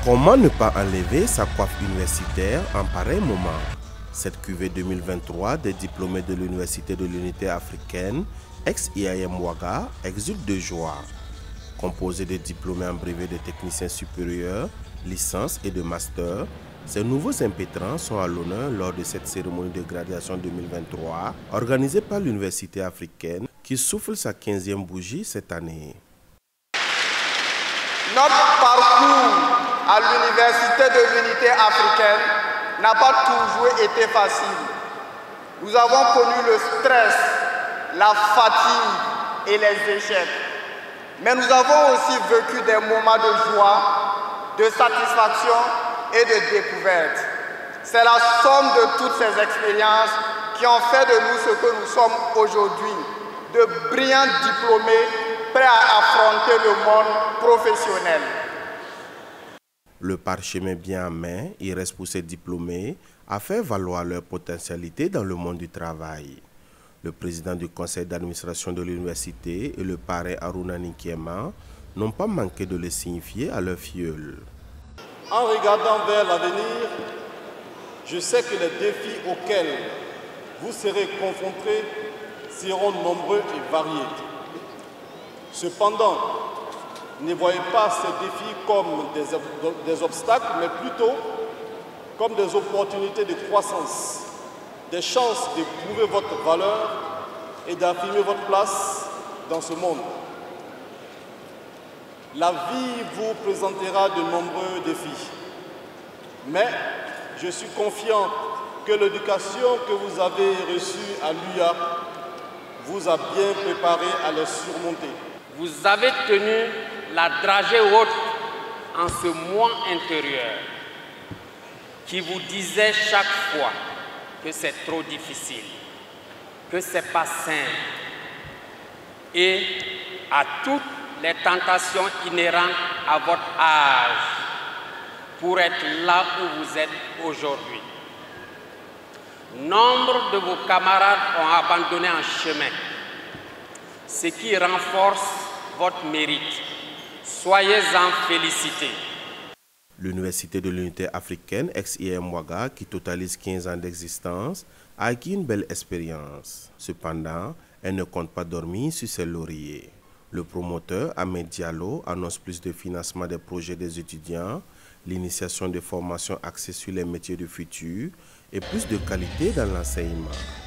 Comment ne pas enlever sa coiffe universitaire en pareil moment? Cette cuvée 2023 des diplômés de l'Université de l'Unité africaine, ex-IAM Ouaga, exulte de joie. Composée de diplômés en brevet de techniciens supérieurs, licence et de master, ces nouveaux impétrants sont à l'honneur lors de cette cérémonie de graduation 2023 organisée par l'Université africaine qui souffle sa 15e bougie cette année. Notre parcours à l'Université de l'Unité africaine n'a pas toujours été facile. Nous avons connu le stress, la fatigue et les échecs. Mais nous avons aussi vécu des moments de joie, de satisfaction et de découverte. C'est la somme de toutes ces expériences qui ont fait de nous ce que nous sommes aujourd'hui, de brillants diplômés prêts à affronter le monde professionnel. Le parchemin bien en main, il reste pour ces diplômés à faire valoir leur potentialité dans le monde du travail. Le président du conseil d'administration de l'université et le parrain Aruna Nkiema n'ont pas manqué de le signifier à leur filleul. En regardant vers l'avenir, je sais que les défis auxquels vous serez confrontés seront nombreux et variés. Cependant, ne voyez pas ces défis comme des obstacles, mais plutôt comme des opportunités de croissance, des chances de prouver votre valeur et d'affirmer votre place dans ce monde. La vie vous présentera de nombreux défis, mais je suis confiant que l'éducation que vous avez reçue à l'UA vous a bien préparé à les surmonter. Vous avez tenu la dragée haute en ce moi intérieur qui vous disait chaque fois que c'est trop difficile, que c'est pas simple et à toutes les tentations inhérentes à votre âge pour être là où vous êtes aujourd'hui. Nombre de vos camarades ont abandonné en chemin, ce qui renforce votre mérite. Soyez-en félicités. L'Université de l'Unité africaine, ex-IAM Ouaga, qui totalise 15 ans d'existence, a acquis une belle expérience. Cependant, elle ne compte pas dormir sur ses lauriers. Le promoteur Ahmed Diallo annonce plus de financement des projets des étudiants, l'initiation de formations axées sur les métiers du futur et plus de qualité dans l'enseignement.